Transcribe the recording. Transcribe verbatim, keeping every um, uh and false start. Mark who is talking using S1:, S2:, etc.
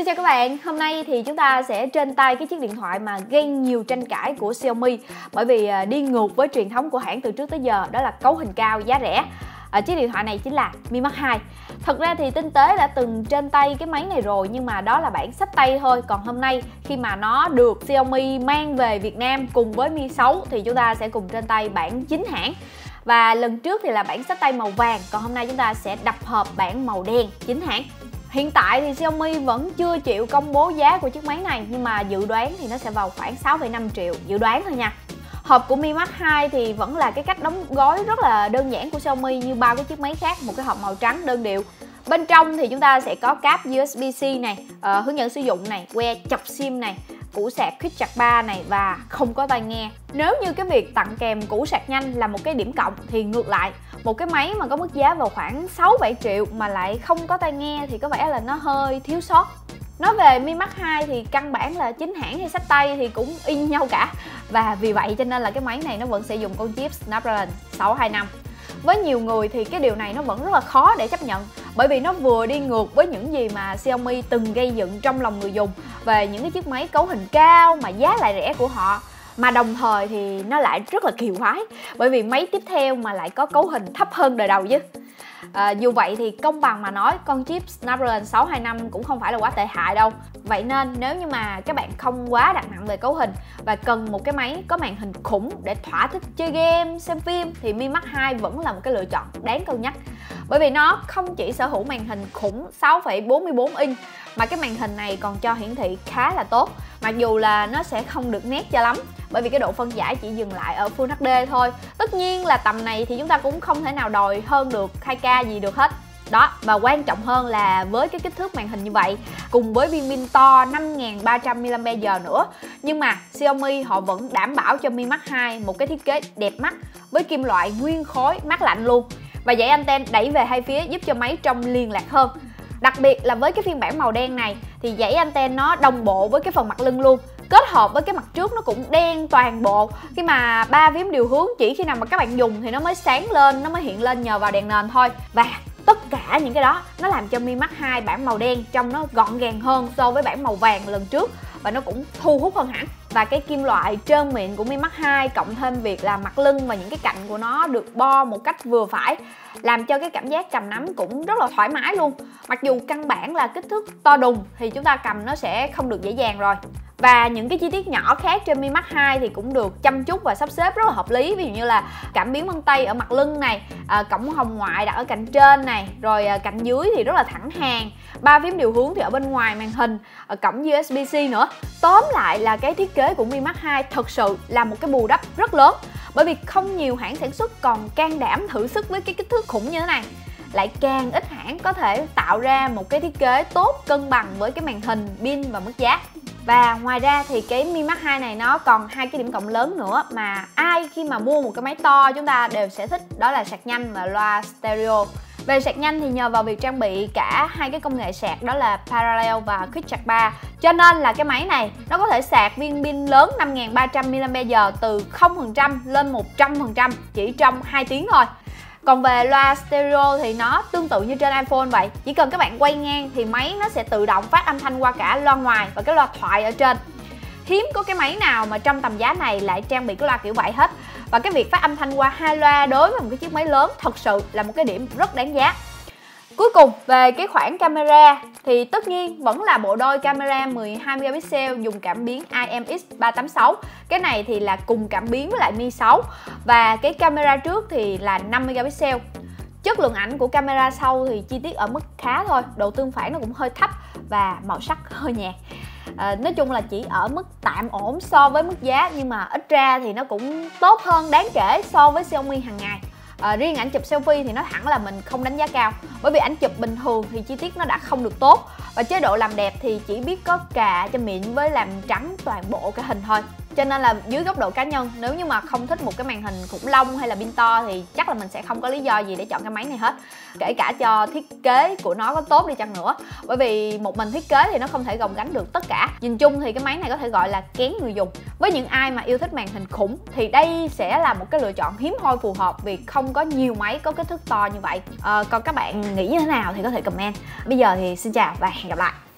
S1: Xin chào các bạn, hôm nay thì chúng ta sẽ trên tay cái chiếc điện thoại mà gây nhiều tranh cãi của Xiaomi bởi vì đi ngược với truyền thống của hãng từ trước tới giờ, đó là cấu hình cao, giá rẻ. À, chiếc điện thoại này chính là Mi Max hai. Thật ra thì Tinh Tế đã từng trên tay cái máy này rồi, nhưng mà đó là bản xách tay thôi. Còn hôm nay khi mà nó được Xiaomi mang về Việt Nam cùng với Mi sáu thì chúng ta sẽ cùng trên tay bản chính hãng. Và lần trước thì là bản xách tay màu vàng, còn hôm nay chúng ta sẽ đập hợp bản màu đen chính hãng. Hiện tại thì Xiaomi vẫn chưa chịu công bố giá của chiếc máy này, nhưng mà dự đoán thì nó sẽ vào khoảng sáu phẩy năm triệu, dự đoán thôi nha. Hộp của Mi Max hai thì vẫn là cái cách đóng gói rất là đơn giản của Xiaomi như bao cái chiếc máy khác, một cái hộp màu trắng đơn điệu. Bên trong thì chúng ta sẽ có cáp u ét bê C này, uh, hướng dẫn sử dụng này, que chọc sim này, củ sạc Quick Charge ba này và không có tai nghe. Nếu như cái việc tặng kèm củ sạc nhanh là một cái điểm cộng thì ngược lại, một cái máy mà có mức giá vào khoảng sáu bảy triệu mà lại không có tai nghe thì có vẻ là nó hơi thiếu sót. Nói về Mi Max hai thì căn bản là chính hãng hay xách tay thì cũng y như nhau cả. Và vì vậy cho nên là cái máy này nó vẫn sẽ dùng con chip Snapdragon sáu hai năm. Với nhiều người thì cái điều này nó vẫn rất là khó để chấp nhận, bởi vì nó vừa đi ngược với những gì mà Xiaomi từng gây dựng trong lòng người dùng về những cái chiếc máy cấu hình cao mà giá lại rẻ của họ, mà đồng thời thì nó lại rất là kiều hái bởi vì máy tiếp theo mà lại có cấu hình thấp hơn đời đầu chứ. À, dù vậy thì công bằng mà nói, con chip Snapdragon sáu hai năm cũng không phải là quá tệ hại đâu. Vậy nên nếu như mà các bạn không quá đặt nặng về cấu hình và cần một cái máy có màn hình khủng để thỏa thích chơi game, xem phim thì Mi Max hai vẫn là một cái lựa chọn đáng cân nhắc. Bởi vì nó không chỉ sở hữu màn hình khủng sáu phẩy bốn mươi bốn inch mà cái màn hình này còn cho hiển thị khá là tốt. Mặc dù là nó sẽ không được nét cho lắm, bởi vì cái độ phân giải chỉ dừng lại ở Full hát đê thôi. Tất nhiên là tầm này thì chúng ta cũng không thể nào đòi hơn được hai K gì được hết. Đó, và quan trọng hơn là với cái kích thước màn hình như vậy, cùng với viên pin to năm nghìn ba trăm mi li am pe giờ nữa, nhưng mà Xiaomi họ vẫn đảm bảo cho Mi Max hai một cái thiết kế đẹp mắt với kim loại nguyên khối mát lạnh luôn. Và dãy anten đẩy về hai phía giúp cho máy trông liên lạc hơn. Đặc biệt là với cái phiên bản màu đen này thì dãy anten nó đồng bộ với cái phần mặt lưng luôn, kết hợp với cái mặt trước nó cũng đen toàn bộ. Khi mà ba phím điều hướng chỉ khi nào mà các bạn dùng thì nó mới sáng lên, nó mới hiện lên nhờ vào đèn nền thôi. Và tất cả những cái đó nó làm cho Mi Max hai bản màu đen trông nó gọn gàng hơn so với bản màu vàng lần trước, và nó cũng thu hút hơn hẳn. Và cái kim loại trơn mịn của Mi Max hai cộng thêm việc là mặt lưng và những cái cạnh của nó được bo một cách vừa phải, làm cho cái cảm giác cầm nắm cũng rất là thoải mái luôn. Mặc dù căn bản là kích thước to đùng thì chúng ta cầm nó sẽ không được dễ dàng rồi. Và những cái chi tiết nhỏ khác trên Mi Max hai thì cũng được chăm chút và sắp xếp rất là hợp lý. Ví dụ như là cảm biến vân tay ở mặt lưng này, à, cổng hồng ngoại đặt ở cạnh trên này, rồi à, cạnh dưới thì rất là thẳng hàng. Ba phím điều hướng thì ở bên ngoài màn hình, ở cổng u ét bê C nữa. Tóm lại là cái thiết kế của Mi Max hai thật sự là một cái bù đắp rất lớn, bởi vì không nhiều hãng sản xuất còn can đảm thử sức với cái kích thước khủng như thế này. Lại càng ít hãng có thể tạo ra một cái thiết kế tốt cân bằng với cái màn hình, pin và mức giá. Và ngoài ra thì cái Mi Max hai này nó còn hai cái điểm cộng lớn nữa mà ai khi mà mua một cái máy to chúng ta đều sẽ thích, đó là sạc nhanh và loa stereo. Về sạc nhanh thì nhờ vào việc trang bị cả hai cái công nghệ sạc, đó là Parallel và Quick Charge ba, cho nên là cái máy này nó có thể sạc viên pin lớn năm nghìn ba trăm mi li am pe giờ từ không phần trăm lên một trăm phần trăm chỉ trong hai tiếng thôi. Còn về loa stereo thì nó tương tự như trên iPhone vậy. Chỉ cần các bạn quay ngang thì máy nó sẽ tự động phát âm thanh qua cả loa ngoài và cái loa thoại ở trên. Hiếm có cái máy nào mà trong tầm giá này lại trang bị cái loa kiểu vậy hết. Và cái việc phát âm thanh qua hai loa đối với một cái chiếc máy lớn thật sự là một cái điểm rất đáng giá. Cuối cùng về cái khoản camera thì tất nhiên vẫn là bộ đôi camera mười hai megapixel dùng cảm biến I M X ba tám sáu. Cái này thì là cùng cảm biến với lại Mi sáu. Và cái camera trước thì là năm megapixel. Chất lượng ảnh của camera sau thì chi tiết ở mức khá thôi, độ tương phản nó cũng hơi thấp và màu sắc hơi nhạt. À, nói chung là chỉ ở mức tạm ổn so với mức giá, nhưng mà ít ra thì nó cũng tốt hơn đáng kể so với Xiaomi hàng ngày. À, riêng ảnh chụp selfie thì nói thẳng là mình không đánh giá cao, bởi vì ảnh chụp bình thường thì chi tiết nó đã không được tốt, và chế độ làm đẹp thì chỉ biết có cà cho mịn với làm trắng toàn bộ cái hình thôi. Cho nên là dưới góc độ cá nhân, nếu như mà không thích một cái màn hình khủng long hay là pin to thì chắc là mình sẽ không có lý do gì để chọn cái máy này hết. Kể cả cho thiết kế của nó có tốt đi chăng nữa, bởi vì một mình thiết kế thì nó không thể gồng gánh được tất cả. Nhìn chung thì cái máy này có thể gọi là kén người dùng. Với những ai mà yêu thích màn hình khủng thì đây sẽ là một cái lựa chọn hiếm hoi phù hợp, vì không có nhiều máy có kích thước to như vậy. À, còn các bạn nghĩ như thế nào thì có thể comment. Bây giờ thì xin chào và hẹn gặp lại.